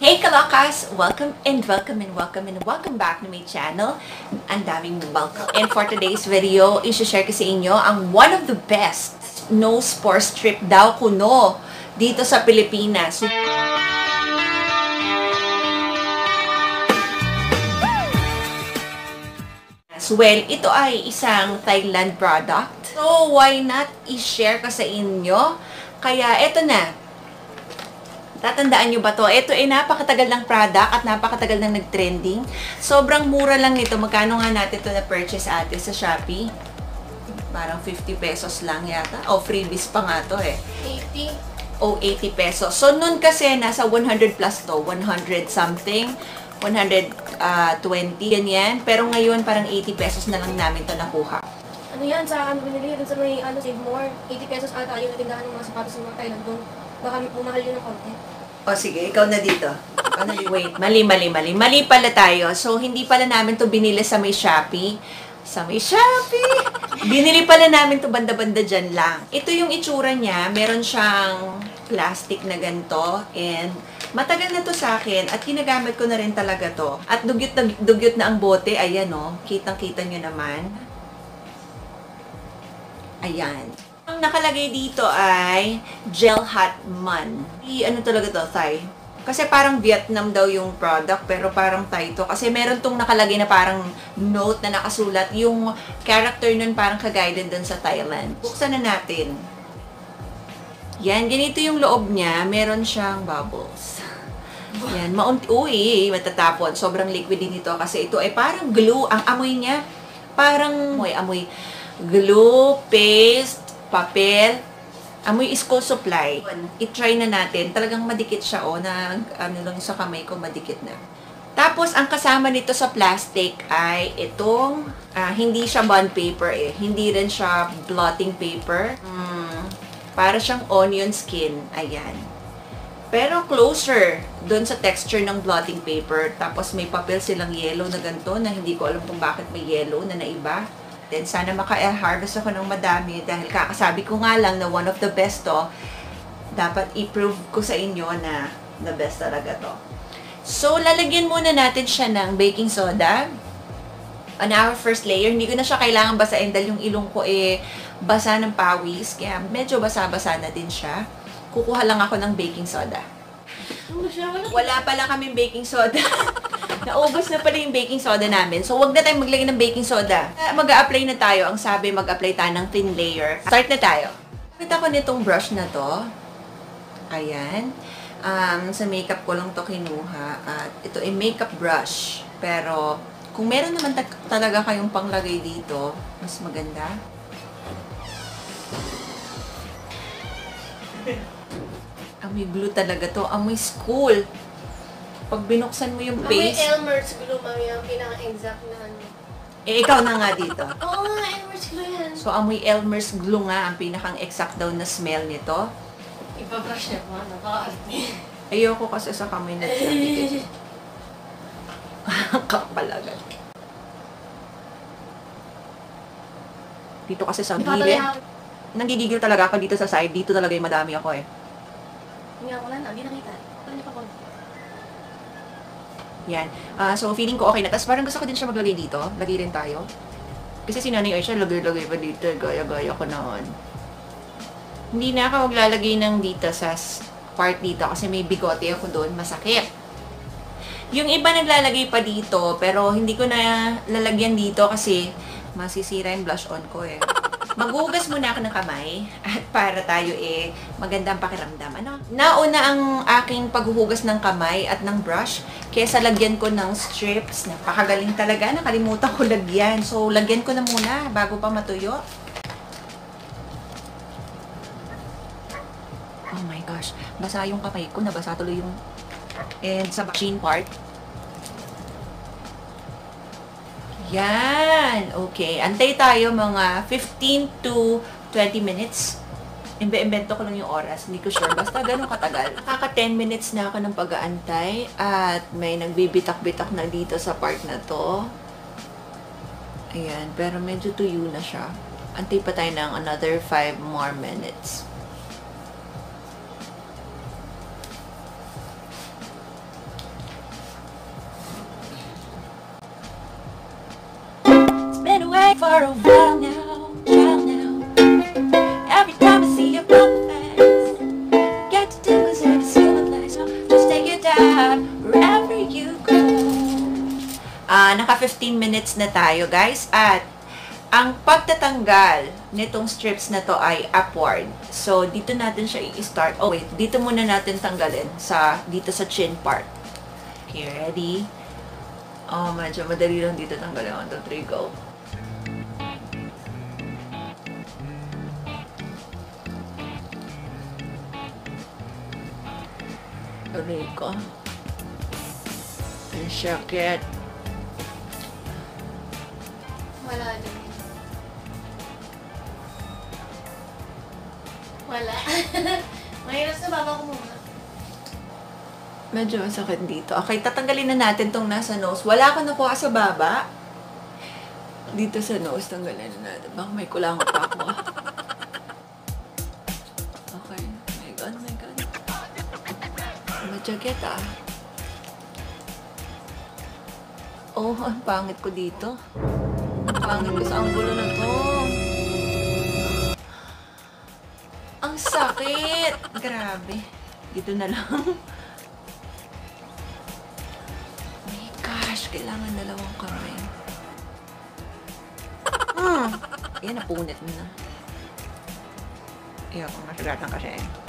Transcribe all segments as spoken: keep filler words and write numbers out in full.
Hey Kalakas! Welcome and welcome and welcome and welcome back to my channel. Ang daming welcome. And for today's video, isi-share ko sa inyo ang one of the best nose pore strip daw kuno dito sa Pilipinas. Well, ito ay isang Thailand product. So, why not i-share ko sa inyo? Kaya, ito na. Tatandaan nyo ba to? Ito ay napakatagal ng product at napakatagal ng nag-trending. Sobrang mura lang nito. Magkano nga natin ito na-purchase ate sa Shopee? Parang fifty pesos lang yata. O, freebies pa nga to eh. eighty. O, eighty pesos. So, nun kasi nasa one hundred plus to. one hundred something. one hundred twenty. Ganyan. Pero ngayon, parang eighty pesos na lang namin to nakuha. Ano yan? Sa akin binili dun sa may ano, Save More. eighty pesos ata yung natindahan ng mga sapatos ng mga Thailand doon. Baka bumahal yun ng konti. O sige, ikaw na dito. Ikaw na dito. Wait, mali, mali, mali. Mali pala tayo. So, hindi pala namin to binili sa may Shopee. Sa may Shopee! Binili pala namin to banda-banda dyan lang. Ito yung itsura niya. Meron siyang plastic na ganito. And matagal na to sa akin. At ginagamit ko na rin talaga to. At dugyot na, dugyot na ang bote. Ayan o. Kitang-kita nyo naman. Ayan. Ang nakalagay dito ay Gel Hot Man. I, ano talaga to, Thai? Kasi parang Vietnam daw yung product, pero parang Thai to. Kasi meron tong nakalagay na parang note na nakasulat. Yung character nun parang kagaya din sa Thailand. Buksan na natin. Yan, ganito yung loob niya. Meron siyang bubbles. Yan, maunti. Uy, matatapon. Sobrang liquid din ito kasi ito ay parang glue. Ang amoy niya, parang amoy, amoy glue, paste, papel, amoy school supply. I-try na natin. Talagang madikit siya, oh, na ano lang sa kamay ko, madikit na. Tapos, ang kasama nito sa plastic ay itong, ah, hindi siya bond paper eh. Hindi rin siya blotting paper. Hmm, para siyang onion skin. Ayan. Pero closer doon sa texture ng blotting paper. Tapos, may papel silang yellow na ganito na hindi ko alam kung bakit may yellow na naiba. Then, sana maka-harvest ako ng madami dahil kakasabi ko nga lang na one of the best to. Dapat i-prove ko sa inyo na the best talaga to. So, lalagyan muna natin siya ng baking soda. On our first layer, hindi ko na siya kailangan basahin dahil yung ilong ko eh basa ng pawis. Kaya medyo basa-basa na din siya. Kukuha lang ako ng baking soda. Wala pala kaming baking soda. Naubos na pala yung baking soda namin. So, wag na tayong maglagay ng baking soda. Mag-a-apply na tayo. Ang sabi, mag-apply tayo ng thin layer. Start na tayo. Kapit ako nitong brush na to. Ayan. Um, sa makeup ko lang to kinuha. At ito ay makeup brush. Pero, kung meron naman ta talaga kayong panglagay dito, mas maganda. Amoy glue talaga to. Amoy school. Pag binuksan mo yung Amoy base... Elmer's glue, mami, ang pinaka-exact na ano. Eh, ikaw na nga dito. Oo nga, Elmer's glue yan. So, amoy Elmer's glue nga ang pinakang exact daw na smell nito. Ipabrush niya po, napaka-arte. Ayoko kasi sa kamay na siya. Kapalagan. Dito kasi sa gilid. Nanggigigil talaga ako dito sa side. Dito talaga yung madami ako eh. Hindi ako lang, hindi nakita. Ano niya pa po? Yan. Uh, so, feeling ko okay na. Tapos parang gusto ko din siya maglagay dito. Lagay rin tayo. Kasi si Nanay Aisha, lagay-lagay pa dito. Gaya-gaya ko naman. Hindi na ako maglalagay ng dito sa part dito kasi may bigote ako doon. Masakit. Yung iba naglalagay pa dito, pero hindi ko na lalagyan dito kasi masisira yung blush on ko eh. Maghugas muna ako ng kamay at para tayo eh magandang pakiramdam. Ano? Nauna ang aking paghuhugas ng kamay at ng brush kaysa lagyan ko ng strips. Napakagaling talaga. Nakalimutan ko lagyan. So, lagyan ko na muna bago pa matuyo. Oh my gosh. Basa yung kamay ko. Nabasa tuloy yung and sa chin part. Yan. Okay. Antay tayo mga fifteen to twenty minutes. Imbe-imbento ko lang yung oras. Hindi ko sure. Basta ganun katagal. Nakaka ten minutes na ako ng pag-aantay. At may nagbibitak-bitak na dito sa part na to. Ayan. Pero medyo tuyo na siya. Antay pa tayo ng another five more minutes. for a while now, while now. Every time I see your broken face, get to do is every single place. So just take your time wherever you go. Ah, naka fifteen minutes na tayo, guys, at ang pagtatanggal nitong strips na to ay upward. So, dito natin siya i-start. Oh, wait. Dito muna natin tanggalin sa, dito sa chin part. Okay, ready? Oh, medyo madali lang dito tanggalin. one, two, three, go. Aray ko. Ang sakit. Wala din. Wala. Mahirap sa baba ko muna. Medyo masakit dito. Okay, tatanggalin na natin tong nasa nose. Wala ka nakuha sa baba. Dito sa nose, tanggalin na natin. Baka may kulangot pa ako. Okay. My God, my God. Madyaget ah. Oh, ang pangit ko dito. Ang pangit ko sa anggulo na to. Ang sakit! Grabe. Dito na lang. Oh my gosh, kailangan dalawang kamay. Mm. Yan, napunit mo na. Ayaw, kung nasagatan kasi.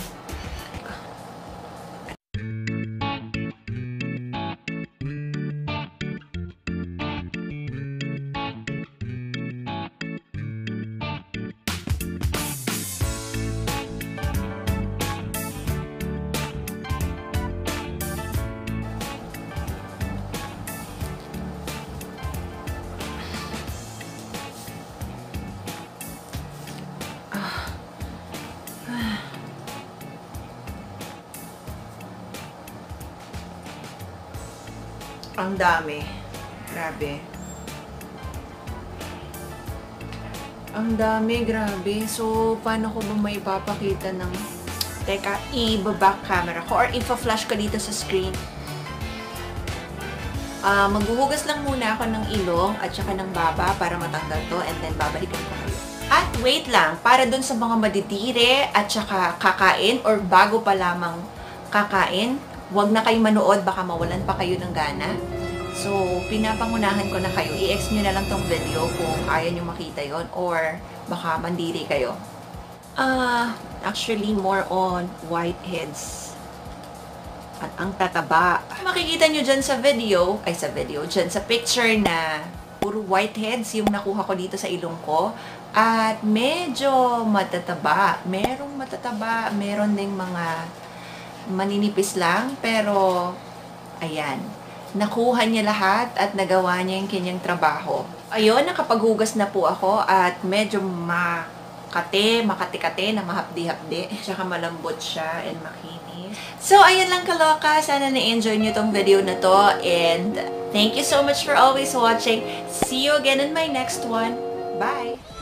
Ang dami. Grabe. Ang dami, grabe. So, paano ko ba may ipapakita ng... Teka, i-back camera ko or ipa-flash ka dito sa screen. Uh, maghuhugas lang muna ako ng ilong at saka ng baba para matanggal to and then babalikan ko kayo. At wait lang, para dun sa mga madidire at saka kakain or bago pa lamang kakain, huwag na kayo manood, baka mawalan pa kayo ng gana. So, pinapangunahan ko na kayo. I-X nyo na lang tong video kung ayaw nyo makita yon or baka mandiri kayo. Ah, uh, actually, more on whiteheads. At ang tataba. Makikita nyo dyan sa video, ay sa video, dyan sa picture na puro whiteheads yung nakuha ko dito sa ilong ko. At medyo matataba. Merong matataba, meron ding mga maninipis lang, pero ayan, nakuha niya lahat at nagawa niya yung kanyang trabaho. Ayun, nakapaghugas na po ako at medyo makate, makati-kate na mahapdi-hapdi. Tsaka malambot siya and makinis. So, ayun lang kaloka. Sana na-enjoy niyo tong video na to and thank you so much for always watching. See you again in my next one. Bye!